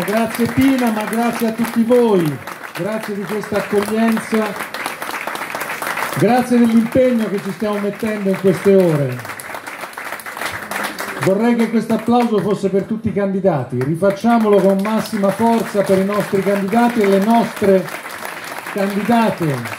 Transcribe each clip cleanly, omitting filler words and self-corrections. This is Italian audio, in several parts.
grazie Pina, ma grazie a tutti voi, grazie di questa accoglienza, grazie dell'impegno che ci stiamo mettendo in queste ore. Vorrei che questo applauso fosse per tutti i candidati, rifacciamolo con massima forza per i nostri candidati e le nostre candidate.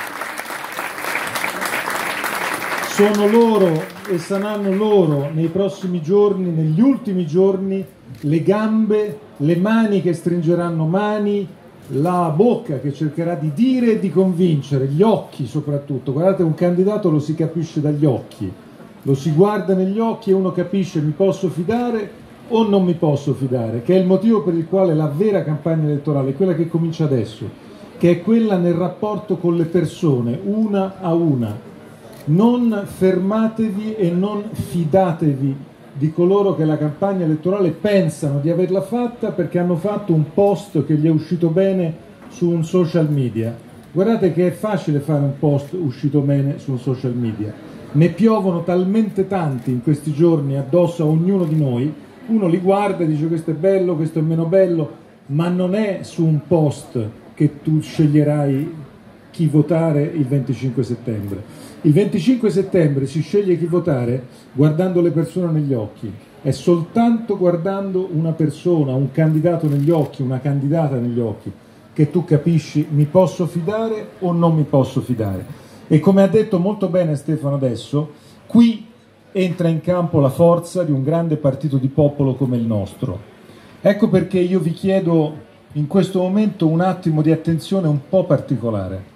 Sono loro e saranno loro nei prossimi giorni, negli ultimi giorni, le gambe, le mani che stringeranno mani, la bocca che cercherà di dire e di convincere, gli occhi soprattutto. Guardate, un candidato lo si capisce dagli occhi, lo si guarda negli occhi e uno capisce mi posso fidare o non mi posso fidare, che è il motivo per il quale la vera campagna elettorale è quella che comincia adesso, che è quella nel rapporto con le persone, una a una. Non fermatevi e non fidatevi di coloro che la campagna elettorale pensano di averla fatta perché hanno fatto un post che gli è uscito bene su un social media. Guardate che è facile fare un post uscito bene su un social media. Ne piovono talmente tanti in questi giorni addosso a ognuno di noi, uno li guarda e dice questo è bello, questo è meno bello, ma non è su un post che tu sceglierai chi votare il 25 settembre. Il 25 settembre si sceglie chi votare guardando le persone negli occhi. È soltanto guardando una persona, un candidato negli occhi, una candidata negli occhi, che tu capisci mi posso fidare o non mi posso fidare. E come ha detto molto bene Stefano adesso, qui entra in campo la forza di un grande partito di popolo come il nostro. Ecco perché io vi chiedo in questo momento un attimo di attenzione un po' particolare.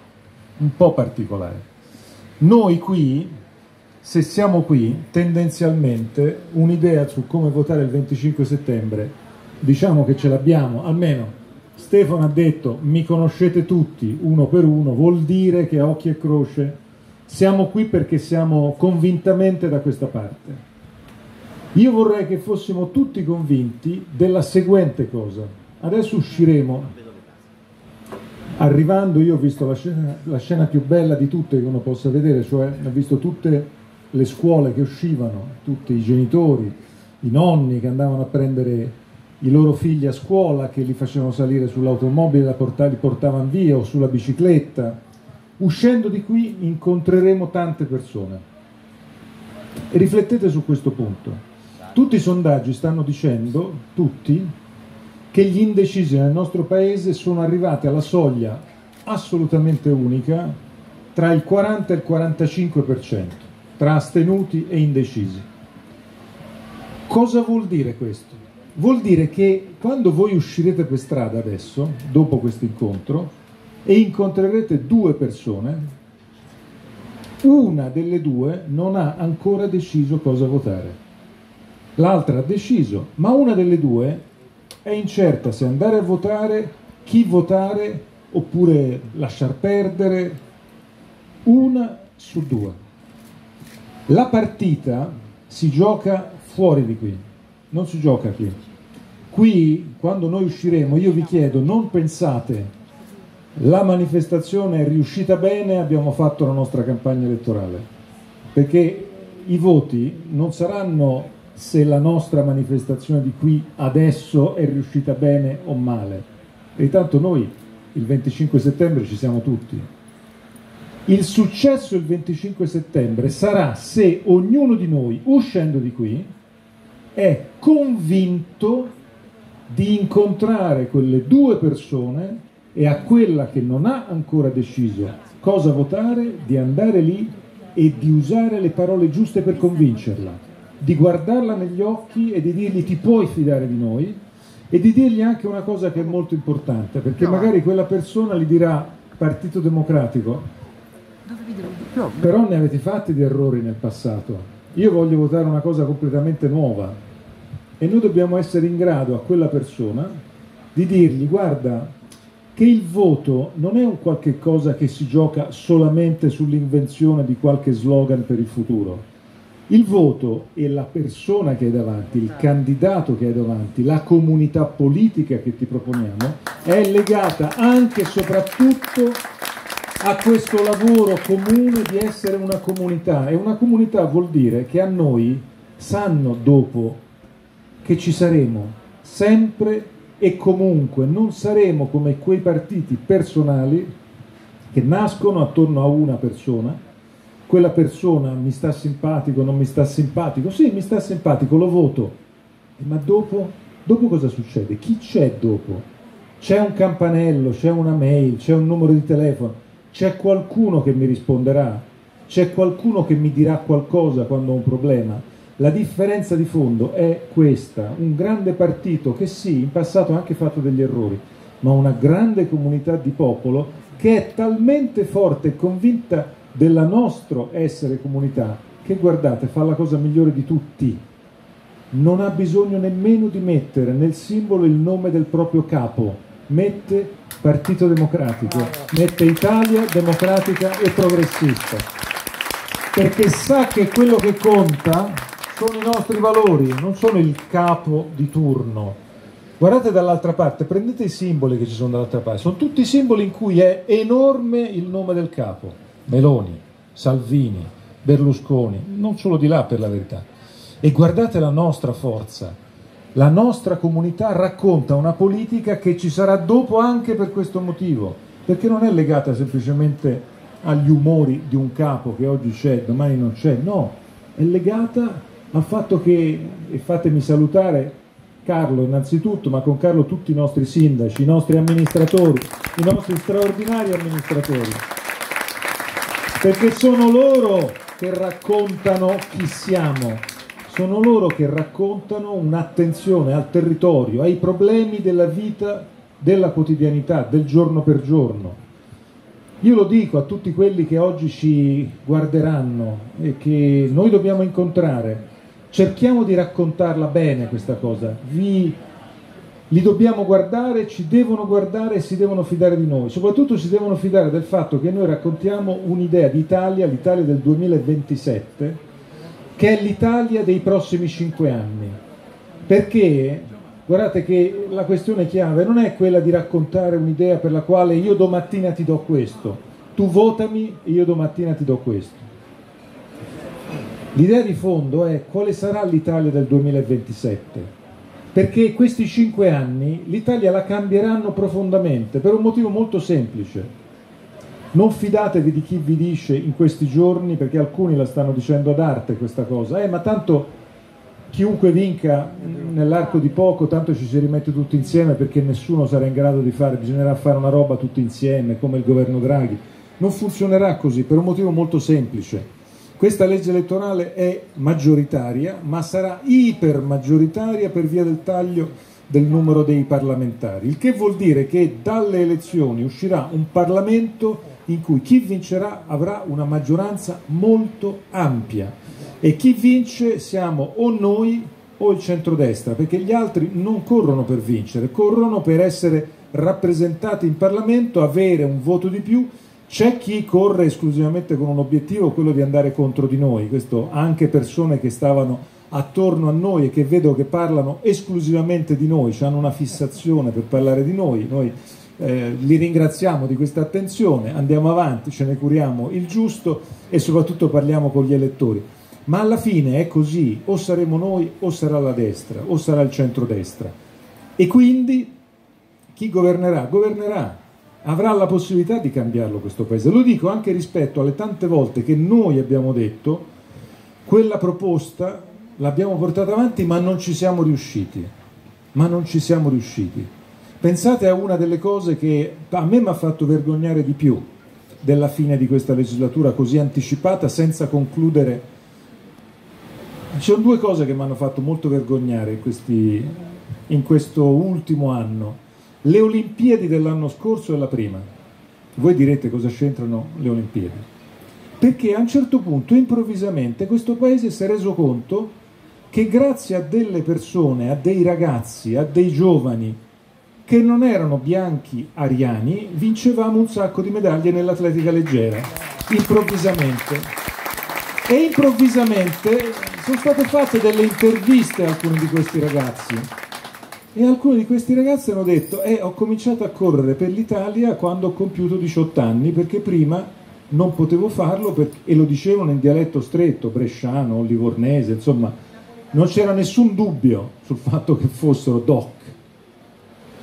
Noi qui, se siamo qui, tendenzialmente un'idea su come votare il 25 settembre, diciamo che ce l'abbiamo, almeno Stefano ha detto mi conoscete tutti uno per uno, vuol dire che a occhio e croce siamo qui perché siamo convintamente da questa parte. Io vorrei che fossimo tutti convinti della seguente cosa. Adesso usciremo. Arrivando io ho visto la scena più bella di tutte che uno possa vedere, cioè ho visto tutte le scuole che uscivano, tutti i genitori, i nonni che andavano a prendere i loro figli a scuola, che li facevano salire sull'automobile, li portavano via o sulla bicicletta. Uscendo di qui incontreremo tante persone. E riflettete su questo punto. Tutti i sondaggi stanno dicendo, tutti, che gli indecisi nel nostro paese sono arrivati alla soglia assolutamente unica tra il 40 e il 45%, tra astenuti e indecisi. Cosa vuol dire questo? Vuol dire che quando voi uscirete per strada adesso, dopo questo incontro, e incontrerete due persone, una delle due non ha ancora deciso cosa votare. L'altra ha deciso, ma una delle due è incerta se andare a votare, chi votare oppure lasciar perdere. Una su due. La partita si gioca fuori di qui, non si gioca qui. Qui, quando noi usciremo, io vi chiedo, non pensate la manifestazione è riuscita bene, abbiamo fatto la nostra campagna elettorale, perché i voti non saranno se la nostra manifestazione di qui adesso è riuscita bene o male. E tanto noi il 25 settembre ci siamo tutti. Il successo il 25 settembre sarà se ognuno di noi, uscendo di qui, è convinto di incontrare quelle due persone e a quella che non ha ancora deciso cosa votare, di andare lì e di usare le parole giuste per convincerla, di guardarla negli occhi e di dirgli ti puoi fidare di noi, e di dirgli anche una cosa che è molto importante, perché magari quella persona gli dirà Partito Democratico, però ne avete fatti di errori nel passato, io voglio votare una cosa completamente nuova, e noi dobbiamo essere in grado a quella persona di dirgli guarda che il voto non è un qualche cosa che si gioca solamente sull'invenzione di qualche slogan per il futuro. Il voto e la persona che hai davanti, il candidato che hai davanti, la comunità politica che ti proponiamo è legata anche e soprattutto a questo lavoro comune di essere una comunità. E una comunità vuol dire che a noi sanno dopo che ci saremo sempre e comunque non saremo come quei partiti personali che nascono attorno a una persona. Quella persona mi sta simpatico, non mi sta simpatico, sì, mi sta simpatico, lo voto, ma dopo cosa succede? Chi c'è dopo? C'è un campanello, c'è una mail, c'è un numero di telefono, c'è qualcuno che mi risponderà, c'è qualcuno che mi dirà qualcosa quando ho un problema. La differenza di fondo è questa: un grande partito che sì, in passato ha anche fatto degli errori, ma una grande comunità di popolo che è talmente forte e convinta del nostro essere comunità che, guardate, fa la cosa migliore di tutti. Non ha bisogno nemmeno di mettere nel simbolo il nome del proprio capo, mette Partito Democratico, mette Italia Democratica e Progressista, perché sa che quello che conta sono i nostri valori, non sono il capo di turno. Guardate dall'altra parte, prendete i simboli che ci sono dall'altra parte, sono tutti simboli in cui è enorme il nome del capo: Meloni, Salvini, Berlusconi, non solo di là per la verità. E guardate la nostra forza, la nostra comunità racconta una politica che ci sarà dopo anche per questo motivo, perché non è legata semplicemente agli umori di un capo che oggi c'è, domani non c'è, no, è legata al fatto che, e fatemi salutare Carlo innanzitutto, ma con Carlo tutti i nostri sindaci, i nostri amministratori, i nostri straordinari amministratori, perché sono loro che raccontano chi siamo, sono loro che raccontano un'attenzione al territorio, ai problemi della vita, della quotidianità, del giorno per giorno. Io lo dico a tutti quelli che oggi ci guarderanno e che noi dobbiamo incontrare: cerchiamo di raccontarla bene questa cosa, li dobbiamo guardare, ci devono guardare e si devono fidare di noi, soprattutto si devono fidare del fatto che noi raccontiamo un'idea di Italia, l'Italia del 2027, che è l'Italia dei prossimi 5 anni, perché guardate che la questione chiave non è quella di raccontare un'idea per la quale io domattina ti do questo, tu votami e io domattina ti do questo. L'idea di fondo è quale sarà l'Italia del 2027, perché questi 5 anni l'Italia la cambieranno profondamente per un motivo molto semplice. Non fidatevi di chi vi dice in questi giorni, perché alcuni la stanno dicendo ad arte questa cosa, ma tanto chiunque vinca nell'arco di poco, tanto ci si rimette tutti insieme perché nessuno sarà in grado di fare, bisognerà fare una roba tutti insieme come il governo Draghi. Non funzionerà così per un motivo molto semplice: questa legge elettorale è maggioritaria, ma sarà ipermaggioritaria per via del taglio del numero dei parlamentari, il che vuol dire che dalle elezioni uscirà un Parlamento in cui chi vincerà avrà una maggioranza molto ampia, e chi vince siamo o noi o il centrodestra, perché gli altri non corrono per vincere, corrono per essere rappresentati in Parlamento, avere un voto di più. C'è chi corre esclusivamente con un obiettivo, quello di andare contro di noi, questo anche persone che stavano attorno a noi e che vedo che parlano esclusivamente di noi, hanno una fissazione per parlare di noi, li ringraziamo di questa attenzione, andiamo avanti, ce ne curiamo il giusto e soprattutto parliamo con gli elettori. Ma alla fine è così: o saremo noi o sarà la destra o sarà il centrodestra, e quindi chi governerà? Governerà, avrà la possibilità di cambiarlo questo paese. Lo dico anche rispetto alle tante volte che noi abbiamo detto quella proposta l'abbiamo portata avanti ma non ci siamo riusciti, Pensate a una delle cose che a me mi ha fatto vergognare di più della fine di questa legislatura così anticipata senza concludere. Ci sono 2 cose che mi hanno fatto molto vergognare in questo ultimo anno: le Olimpiadi dell'anno scorso e la prima. Voi direte cosa c'entrano le Olimpiadi? Perché a un certo punto improvvisamente questo paese si è reso conto che grazie a delle persone, a dei ragazzi, a dei giovani che non erano bianchi ariani, vincevamo un sacco di medaglie nell'atletica leggera, improvvisamente. E improvvisamente sono state fatte delle interviste a alcuni di questi ragazzi, e alcuni di questi ragazzi hanno detto: ho cominciato a correre per l'Italia quando ho compiuto 18 anni, perché prima non potevo farlo, e lo dicevano in dialetto stretto, bresciano, livornese, insomma non c'era nessun dubbio sul fatto che fossero doc.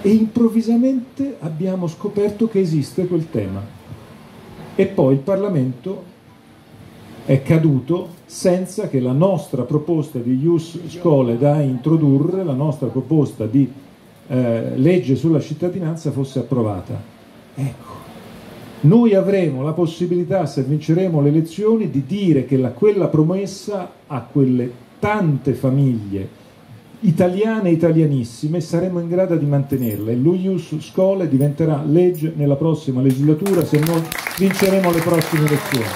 E improvvisamente abbiamo scoperto che esiste quel tema. E poi il Parlamento è caduto senza che la nostra proposta di Ius Scholae da introdurre, la nostra proposta di legge sulla cittadinanza fosse approvata. Ecco, noi avremo la possibilità, se vinceremo le elezioni, di dire che quella promessa a quelle tante famiglie italiane e italianissime saremo in grado di mantenerla, e lo Ius Scholae diventerà legge nella prossima legislatura se noi vinceremo le prossime elezioni.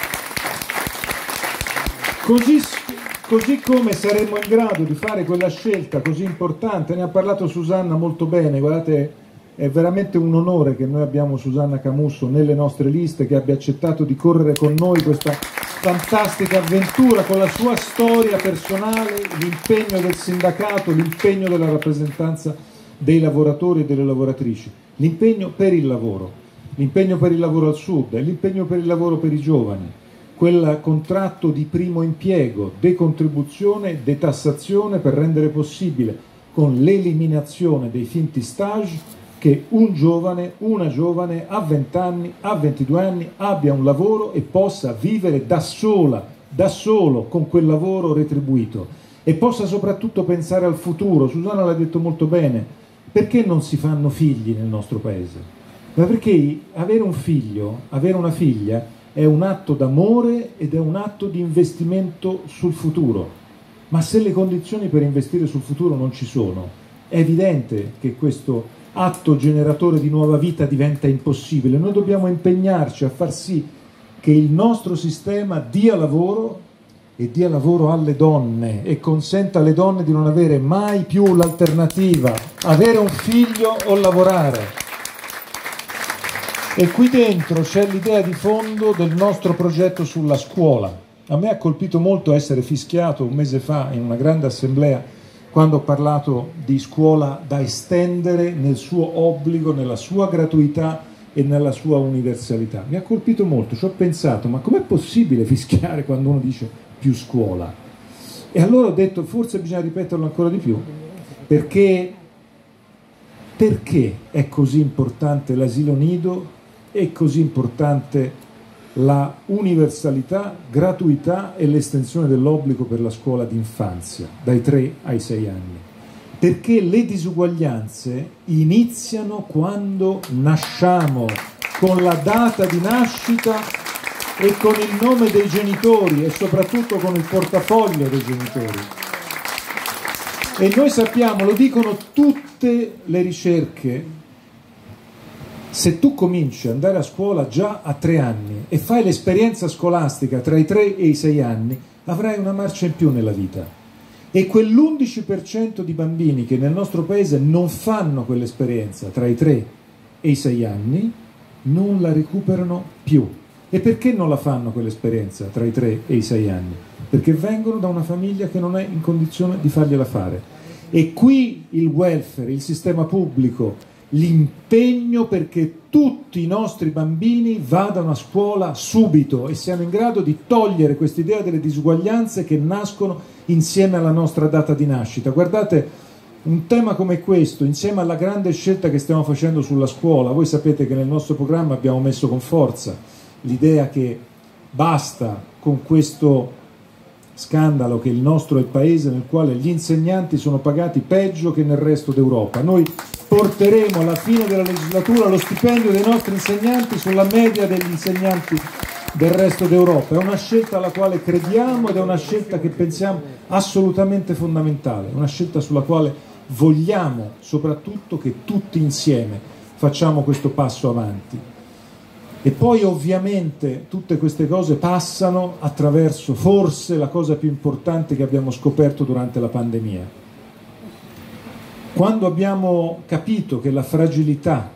Così come saremo in grado di fare quella scelta così importante, ne ha parlato Susanna molto bene, guardate, è veramente un onore che noi abbiamo Susanna Camusso nelle nostre liste, che abbia accettato di correre con noi questa fantastica avventura con la sua storia personale, l'impegno del sindacato, l'impegno della rappresentanza dei lavoratori e delle lavoratrici, l'impegno per il lavoro al sud, e l'impegno per il lavoro per i giovani, quel contratto di primo impiego, decontribuzione, detassazione per rendere possibile, con l'eliminazione dei finti stage, che un giovane, una giovane a 20 anni, a 22 anni abbia un lavoro e possa vivere da sola, da solo, con quel lavoro retribuito, e possa soprattutto pensare al futuro. Susanna l'ha detto molto bene: perché non si fanno figli nel nostro paese? Ma perché avere un figlio, avere una figlia, è un atto d'amore ed è un atto di investimento sul futuro. Ma se le condizioni per investire sul futuro non ci sono, è evidente che questo atto generatore di nuova vita diventa impossibile. Noi dobbiamo impegnarci a far sì che il nostro sistema dia lavoro, e dia lavoro alle donne, e consenta alle donne di non avere mai più l'alternativa, avere un figlio o lavorare. E qui dentro c'è l'idea di fondo del nostro progetto sulla scuola. A me ha colpito molto essere fischiato un mese fa in una grande assemblea quando ho parlato di scuola da estendere nel suo obbligo, nella sua gratuità e nella sua universalità. Mi ha colpito molto, ci ho pensato: ma com'è possibile fischiare quando uno dice più scuola? E allora ho detto: forse bisogna ripeterlo ancora di più, perché è così importante l'asilo nido, è così importante la universalità, gratuità e l'estensione dell'obbligo per la scuola d'infanzia dai 3 ai 6 anni. Perché le disuguaglianze iniziano quando nasciamo, con la data di nascita e con il nome dei genitori, e soprattutto con il portafoglio dei genitori. E noi sappiamo, lo dicono tutte le ricerche, se tu cominci ad andare a scuola già a 3 anni e fai l'esperienza scolastica tra i 3 e i 6 anni, avrai una marcia in più nella vita. E quell'11% di bambini che nel nostro paese non fanno quell'esperienza tra i 3 e i 6 anni non la recuperano più. E perché non la fanno quell'esperienza tra i 3 e i 6 anni? Perché vengono da una famiglia che non è in condizione di fargliela fare. E qui il welfare, il sistema pubblico, l'impegno perché tutti i nostri bambini vadano a scuola subito e siano in grado di togliere quest'idea delle disuguaglianze che nascono insieme alla nostra data di nascita. Guardate, un tema come questo, insieme alla grande scelta che stiamo facendo sulla scuola, voi sapete che nel nostro programma abbiamo messo con forza l'idea che basta con questo scandalo che il nostro è il paese nel quale gli insegnanti sono pagati peggio che nel resto d'Europa. Noi porteremo alla fine della legislatura lo stipendio dei nostri insegnanti sulla media degli insegnanti del resto d'Europa. È una scelta alla quale crediamo ed è una scelta che pensiamo assolutamente fondamentale, una scelta sulla quale vogliamo soprattutto che tutti insieme facciamo questo passo avanti. E poi ovviamente tutte queste cose passano attraverso forse la cosa più importante che abbiamo scoperto durante la pandemia. Quando abbiamo capito che la fragilità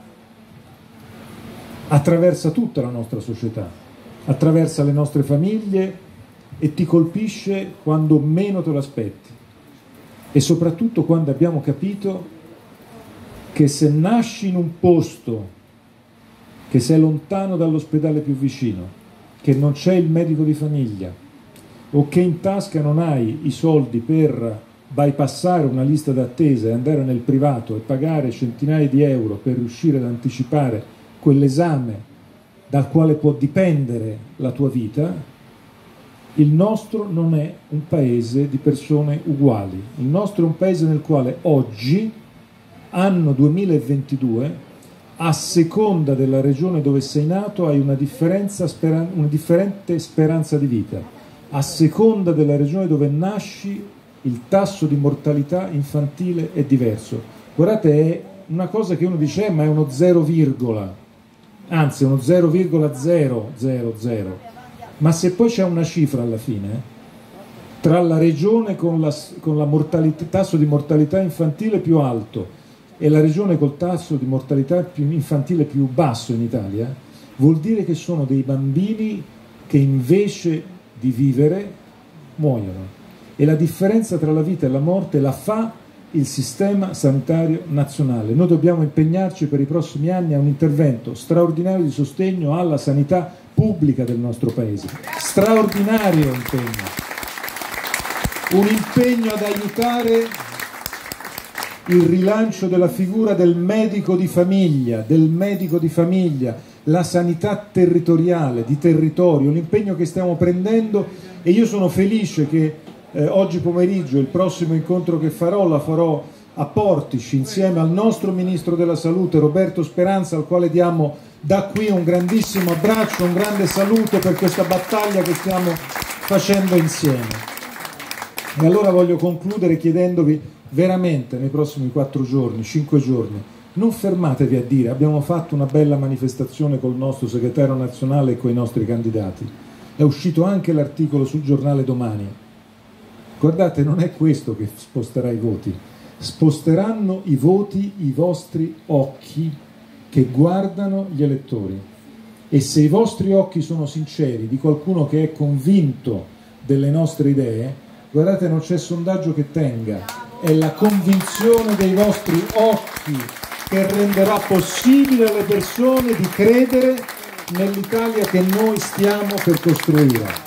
attraversa tutta la nostra società, attraversa le nostre famiglie e ti colpisce quando meno te lo aspetti, e soprattutto quando abbiamo capito che se nasci in un posto che sei lontano dall'ospedale più vicino, che non c'è il medico di famiglia o che in tasca non hai i soldi per bypassare una lista d'attesa e andare nel privato e pagare centinaia di euro per riuscire ad anticipare quell'esame dal quale può dipendere la tua vita, il nostro non è un paese di persone uguali. Il nostro è un paese nel quale oggi, anno 2022, a seconda della regione dove sei nato hai una differente speranza di vita. A seconda della regione dove nasci il tasso di mortalità infantile è diverso. Guardate, è una cosa che uno dice, ma è uno 0, anzi è uno 0,000. Ma se poi c'è una cifra alla fine, tra la regione con la tasso di mortalità infantile più alto e la regione col tasso di mortalità infantile più basso in Italia, vuol dire che sono dei bambini che invece di vivere muoiono. E la differenza tra la vita e la morte la fa il sistema sanitario nazionale. Noi dobbiamo impegnarci per i prossimi anni a un intervento straordinario di sostegno alla sanità pubblica del nostro paese. Straordinario impegno. Un impegno ad aiutare il rilancio della figura del medico di famiglia, la sanità territoriale, di territorio, l'impegno che stiamo prendendo, e io sono felice che oggi pomeriggio il prossimo incontro che farò la farò a Portici insieme al nostro Ministro della Salute Roberto Speranza, al quale diamo da qui un grandissimo abbraccio, un grande saluto per questa battaglia che stiamo facendo insieme. E allora voglio concludere chiedendovi veramente nei prossimi 4 giorni, 5 giorni, non fermatevi a dire abbiamo fatto una bella manifestazione col nostro segretario nazionale e con i nostri candidati. È uscito anche l'articolo sul giornale Domani. Guardate, non è questo che sposterà i voti. Sposteranno i voti i vostri occhi che guardano gli elettori. E se i vostri occhi sono sinceri, di qualcuno che è convinto delle nostre idee, guardate, non c'è sondaggio che tenga. È la convinzione dei vostri occhi che renderà possibile alle persone di credere nell'Italia che noi stiamo per costruire.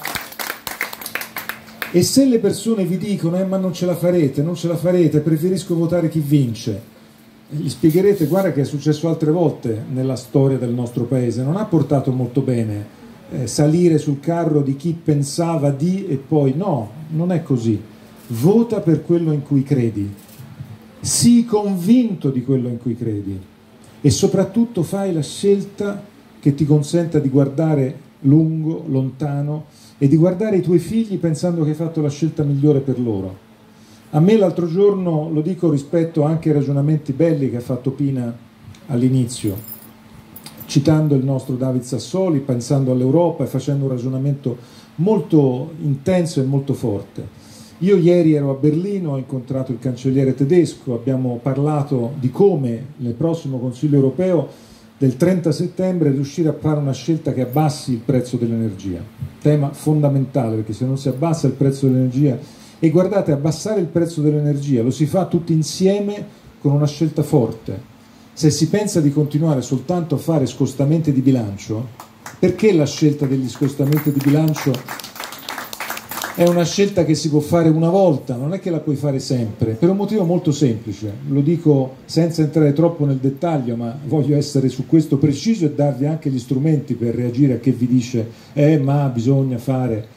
E se le persone vi dicono ma non ce la farete, preferisco votare chi vince, gli spiegherete, guarda che è successo altre volte nella storia del nostro paese, non ha portato molto bene salire sul carro di chi pensava di e poi no, non è così. Vota per quello in cui credi, sii convinto di quello in cui credi e soprattutto fai la scelta che ti consenta di guardare lungo, lontano e di guardare i tuoi figli pensando che hai fatto la scelta migliore per loro. A me l'altro giorno, lo dico rispetto anche ai ragionamenti belli che ha fatto Pina all'inizio, citando il nostro David Sassoli, pensando all'Europa e facendo un ragionamento molto intenso e molto forte. Io ieri ero a Berlino, ho incontrato il cancelliere tedesco, abbiamo parlato di come nel prossimo Consiglio europeo del 30 settembre riuscire a fare una scelta che abbassi il prezzo dell'energia, tema fondamentale perché se non si abbassa il prezzo dell'energia, e guardate, abbassare il prezzo dell'energia lo si fa tutti insieme con una scelta forte. Se si pensa di continuare soltanto a fare scostamenti di bilancio, perché la scelta degli scostamenti di bilancio è una scelta che si può fare una volta, non è che la puoi fare sempre, per un motivo molto semplice, lo dico senza entrare troppo nel dettaglio, ma voglio essere su questo preciso e darvi anche gli strumenti per reagire a chi vi dice ma bisogna fare.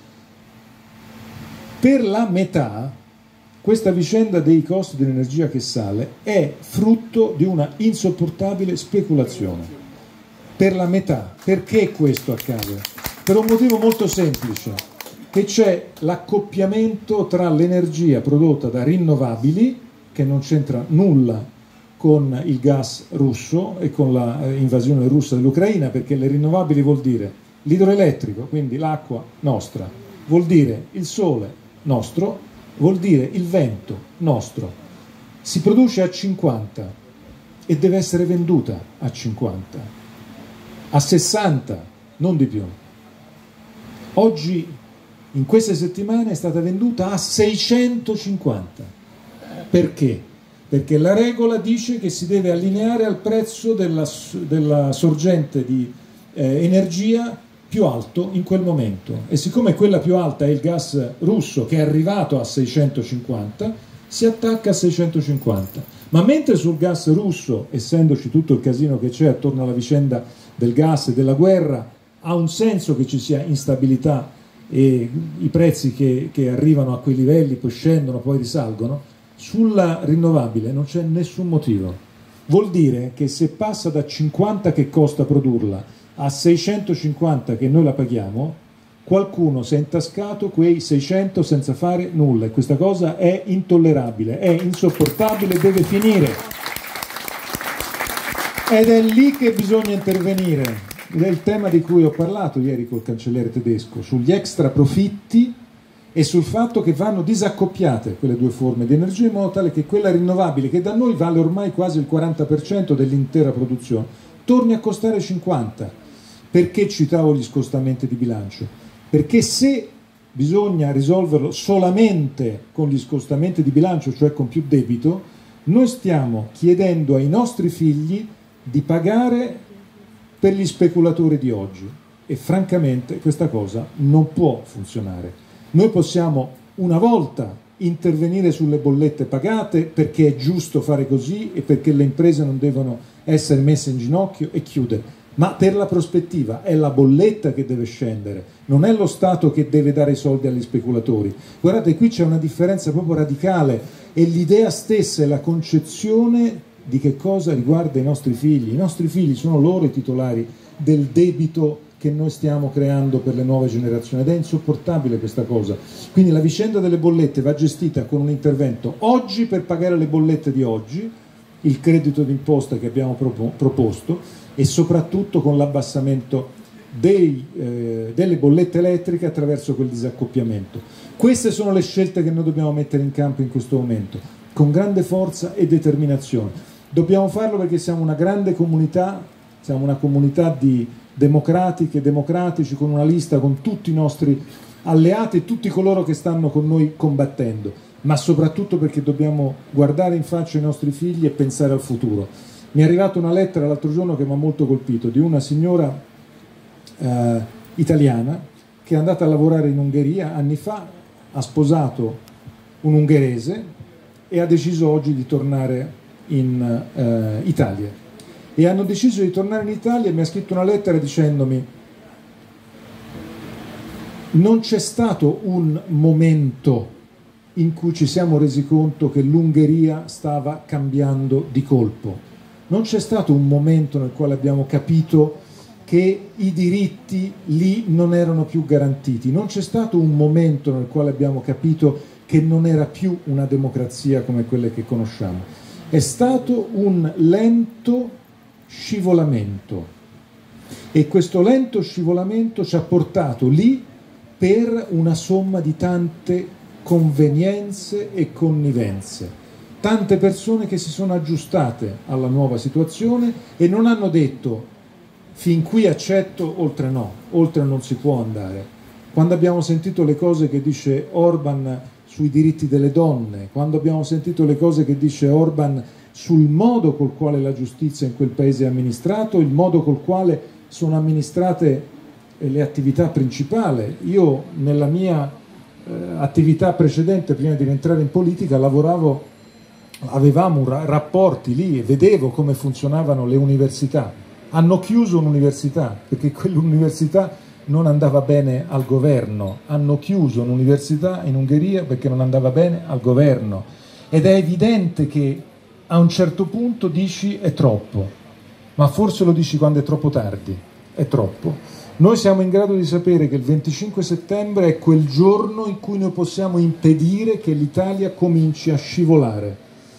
Per la metà, questa vicenda dei costi dell'energia che sale è frutto di una insopportabile speculazione. Per la metà. Perché questo accade? Per un motivo molto semplice, che c'è l'accoppiamento tra l'energia prodotta da rinnovabili, che non c'entra nulla con il gas russo e con l'invasione russa dell'Ucraina, perché le rinnovabili vuol dire l'idroelettrico, quindi l'acqua nostra, vuol dire il sole nostro, vuol dire il vento nostro. Si produce a 50 e deve essere venduta a 50, a 60, non di più. Oggi, in queste settimane, è stata venduta a 650. Perché? Perché la regola dice che si deve allineare al prezzo della sorgente di energia più alto in quel momento, e siccome quella più alta è il gas russo che è arrivato a 650, si attacca a 650. Ma mentre sul gas russo, essendoci tutto il casino che c'è attorno alla vicenda del gas e della guerra, ha un senso che ci sia instabilità e i prezzi che arrivano a quei livelli, poi scendono, poi risalgono, sulla rinnovabile non c'è nessun motivo. Vuol dire che se passa da 50 che costa produrla a 650 che noi la paghiamo, qualcuno si è intascato quei 600 senza fare nulla, e questa cosa è intollerabile, è insopportabile, deve finire. Ed è lì che bisogna intervenire. Ed è il tema di cui ho parlato ieri col cancelliere tedesco, sugli extra profitti e sul fatto che vanno disaccoppiate quelle due forme di energia in modo tale che quella rinnovabile, che da noi vale ormai quasi il 40% dell'intera produzione, torni a costare 50. Perché citavo gli scostamenti di bilancio? Perché se bisogna risolverlo solamente con gli scostamenti di bilancio, cioè con più debito, noi stiamo chiedendo ai nostri figli di pagare per gli speculatori di oggi, e francamente questa cosa non può funzionare. Noi possiamo una volta intervenire sulle bollette pagate perché è giusto fare così e perché le imprese non devono essere messe in ginocchio e chiudere, ma per la prospettiva è la bolletta che deve scendere, non è lo Stato che deve dare i soldi agli speculatori. Guardate, qui c'è una differenza proprio radicale, e l'idea stessa e la concezione di che cosa riguarda i nostri figli. I nostri figli sono loro i titolari del debito che noi stiamo creando per le nuove generazioni, ed è insopportabile questa cosa. Quindi la vicenda delle bollette va gestita con un intervento oggi per pagare le bollette di oggi, il credito d'imposta che abbiamo proposto, e soprattutto con l'abbassamento delle bollette elettriche attraverso quel disaccoppiamento. Queste sono le scelte che noi dobbiamo mettere in campo in questo momento, con grande forza e determinazione. Dobbiamo farlo perché siamo una grande comunità, siamo una comunità di democratiche, democratici, con una lista con tutti i nostri alleati e tutti coloro che stanno con noi combattendo, ma soprattutto perché dobbiamo guardare in faccia i nostri figli e pensare al futuro. Mi è arrivata una lettera l'altro giorno che mi ha molto colpito, di una signora italiana che è andata a lavorare in Ungheria anni fa, ha sposato un ungherese e ha deciso oggi di tornare in Italia, e hanno deciso di tornare in Italia, e mi ha scritto una lettera dicendomi: non c'è stato un momento in cui ci siamo resi conto che l'Ungheria stava cambiando di colpo, non c'è stato un momento nel quale abbiamo capito che i diritti lì non erano più garantiti, non c'è stato un momento nel quale abbiamo capito che non era più una democrazia come quelle che conosciamo. È stato un lento scivolamento, e questo lento scivolamento ci ha portato lì per una somma di tante convenienze e connivenze, tante persone che si sono aggiustate alla nuova situazione e non hanno detto fin qui accetto, oltre no, oltre non si può andare. Quando abbiamo sentito le cose che dice Orban sui diritti delle donne, quando abbiamo sentito le cose che dice Orban sul modo col quale la giustizia in quel paese è amministrato, il modo col quale sono amministrate le attività principali. Io nella mia attività precedente, prima di rientrare in politica, avevamo rapporti lì e vedevo come funzionavano le università. Hanno chiuso un'università perché quell'università non andava bene al governo, hanno chiuso un'università in Ungheria perché non andava bene al governo, ed è evidente che a un certo punto dici è troppo, ma forse lo dici quando è troppo tardi, è troppo. Noi siamo in grado di sapere che il 25 settembre è quel giorno in cui noi possiamo impedire che l'Italia cominci a scivolare,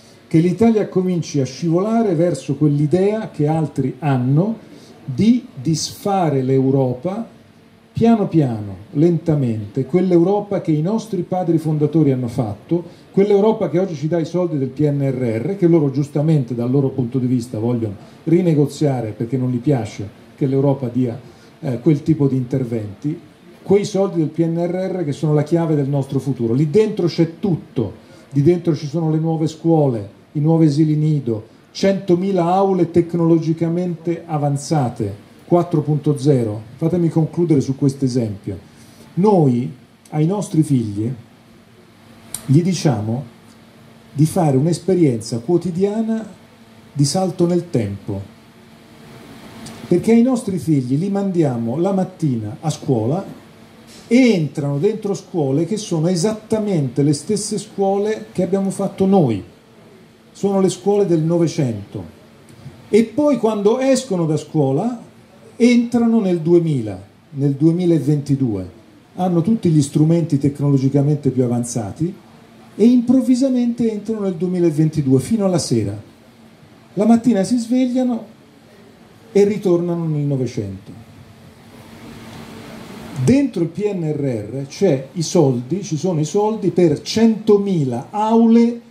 verso quell'idea che altri hanno di disfare l'Europa piano piano, lentamente, quell'Europa che i nostri padri fondatori hanno fatto, quell'Europa che oggi ci dà i soldi del PNRR, che loro giustamente dal loro punto di vista vogliono rinegoziare perché non gli piace che l'Europa dia quel tipo di interventi, quei soldi del PNRR che sono la chiave del nostro futuro. Lì dentro c'è tutto, lì dentro ci sono le nuove scuole, i nuovi asili nido, 100.000 aule tecnologicamente avanzate, 4.0. Fatemi concludere su questo esempio. Noi ai nostri figli gli diciamo di fare un'esperienza quotidiana di salto nel tempo, perché ai nostri figli li mandiamo la mattina a scuola e entrano dentro scuole che sono esattamente le stesse scuole che abbiamo fatto noi, sono le scuole del Novecento, e poi quando escono da scuola entrano nel 2000, nel 2022, hanno tutti gli strumenti tecnologicamente più avanzati e improvvisamente entrano nel 2022 fino alla sera. La mattina si svegliano e ritornano nel Novecento. Dentro il PNRR ci sono i soldi per 100.000 aule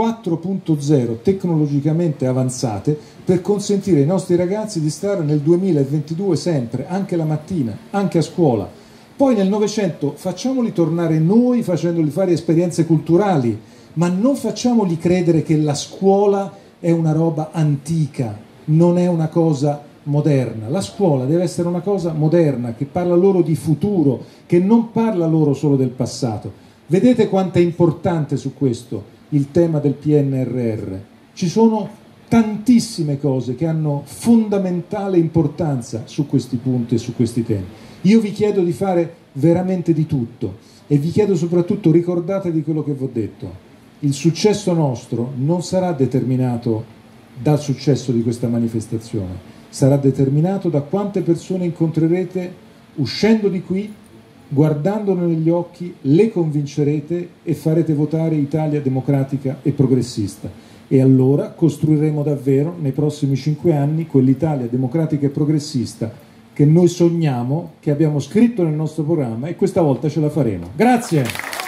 4.0 tecnologicamente avanzate per consentire ai nostri ragazzi di stare nel 2022 sempre, anche la mattina, anche a scuola. Poi nel Novecento facciamoli tornare noi facendoli fare esperienze culturali, ma non facciamoli credere che la scuola è una roba antica, non è una cosa moderna. La scuola deve essere una cosa moderna, che parla loro di futuro, che non parla loro solo del passato. Vedete quanto è importante su questo il tema del PNRR. Ci sono tantissime cose che hanno fondamentale importanza su questi punti e su questi temi. Io vi chiedo di fare veramente di tutto e vi chiedo soprattutto, ricordate di quello che vi ho detto, il successo nostro non sarà determinato dal successo di questa manifestazione, sarà determinato da quante persone incontrerete uscendo di qui, guardandone negli occhi, le convincerete e farete votare Italia democratica e progressista. E allora costruiremo davvero nei prossimi 5 anni quell'Italia democratica e progressista che noi sogniamo, che abbiamo scritto nel nostro programma, e questa volta ce la faremo. Grazie!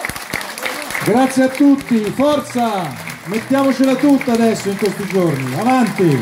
Grazie a tutti, forza! Mettiamocela tutta adesso in questi giorni, avanti!